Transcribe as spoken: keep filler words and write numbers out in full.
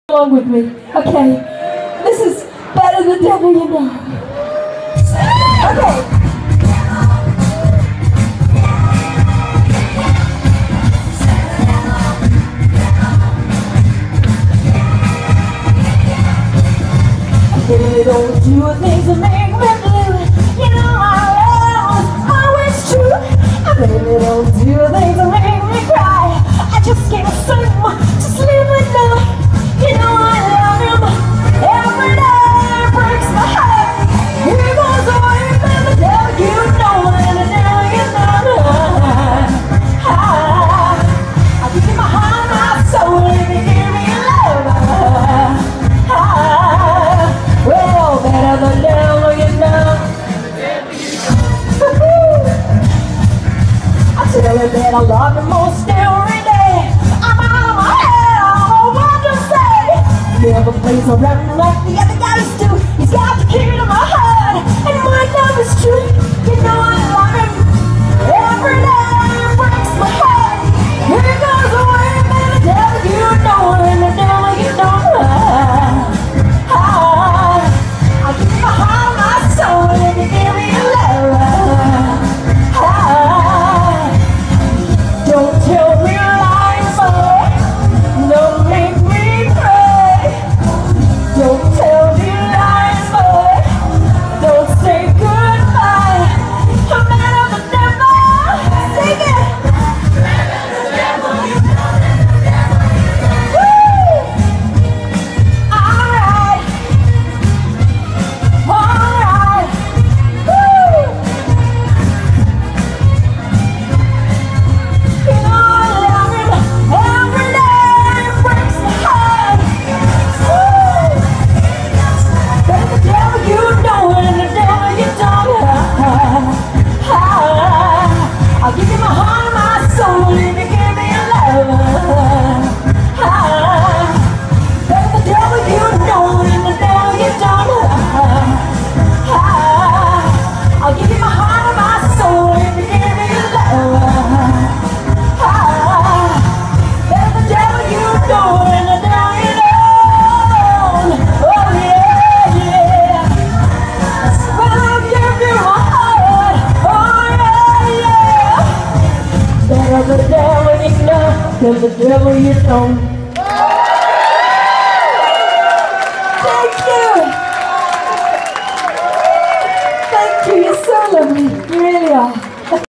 along with me, okay? This is Better the Devil You Know. Okay. Baby, don't do things that make me blue. You know my love is always true. Baby, don't do things that make me cry. I just can't say much, just leave it now. You know I love him every day, it breaks my heart. Here goes away, and the devil you know, and the devil you know. I'll give you my heart, my soul, and you give me your love. Well, better the devil you know. I tell you that I love you most every day. I'm out of my head, I don't know what to say. Never plays around like the other guys do. He's got the key to my heart, and my love is true. You know I love him every day, it breaks my heart. Here goes away, man, the devil you know, and the devil you know. I'll give you my heart, my soul, and you give me your love. Don't tell me lies, boy. Don't make me pray. Don't tell me lies, boy. Don't say goodbye. I'm mad at the devil. Sing it. The devil, you know that the devil, you know. Alright. Alright. Woo. You know I love him every day, it breaks my heart. Woo. But the devil you know, and the devil you don't. I'll give you my heart, my soul, and you give me your love. But the devil you know, and the devil you don't. I'll give you my heart, my soul, and you give me your love. But the devil you know, and the devil you don't. Oh yeah, yeah. Well, I'll give you my heart. Oh yeah, yeah. Better the devil you know than the devil you don't. Thank you.